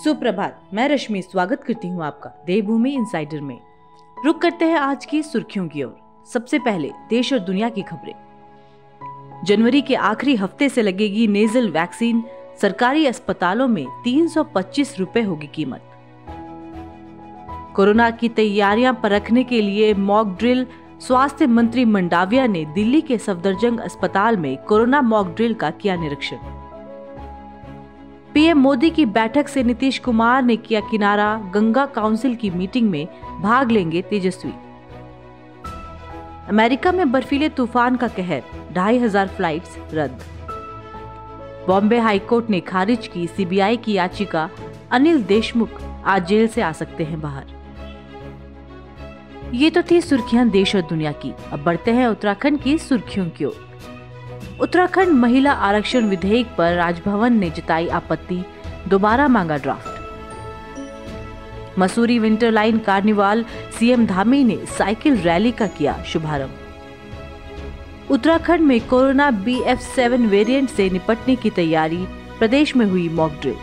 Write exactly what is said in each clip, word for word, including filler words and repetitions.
सुप्रभात, मैं रश्मि स्वागत करती हूँ आपका देवभूमि इनसाइडर में। रुक करते हैं आज की सुर्खियों की ओर। सबसे पहले देश और दुनिया की खबरें। जनवरी के आखिरी हफ्ते से लगेगी नेजल वैक्सीन। सरकारी अस्पतालों में तीन सौ पच्चीस रुपए होगी कीमत। कोरोना की तैयारियां परखने के लिए मॉक ड्रिल। स्वास्थ्य मंत्री मंडाविया ने दिल्ली के सफदरजंग अस्पताल में कोरोना मॉक ड्रिल का किया निरीक्षण। पीएम मोदी की बैठक से नीतीश कुमार ने किया किनारा। गंगा काउंसिल की मीटिंग में भाग लेंगे तेजस्वी। अमेरिका में बर्फीले तूफान का कहर, ढाई हजार फ्लाइट्स रद्द। बॉम्बे हाईकोर्ट ने खारिज की सीबीआई की याचिका। अनिल देशमुख आज जेल से आ सकते हैं बाहर। ये तो थी सुर्खियां देश और दुनिया की। अब बढ़ते हैं उत्तराखंड की सुर्खियों की ओर। उत्तराखंड महिला आरक्षण विधेयक पर राजभवन ने जताई आपत्ति। दोबारा मांगा draft. Mussoorie winter line carnival, CM Dhami ने साइकिल रैली का किया शुभारंभ। उत्तराखंड में corona B F seven variant से निपटने की तैयारी। प्रदेश में हुई मॉक ड्रिल।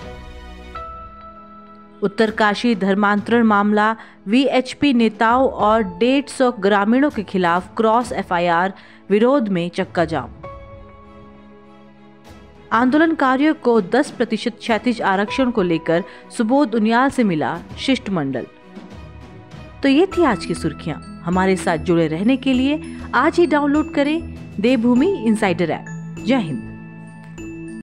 उत्तरकाशी धर्मांतरण मामला, वीएचपी नेताओं और डेढ़ सौ ग्रामीणों के खिलाफ क्रॉस एफआईआर। विरोध में चक्का जाम। आंदोलनकारियों को दस प्रतिशत क्षैतिज आरक्षण को लेकर सुबोध उनियाल से मिला शिष्टमंडल। तो ये थी आज की सुर्खियां। हमारे साथ जुड़े रहने के लिए आज ही डाउनलोड करें देवभूमि इनसाइडर ऐप। जय हिंद।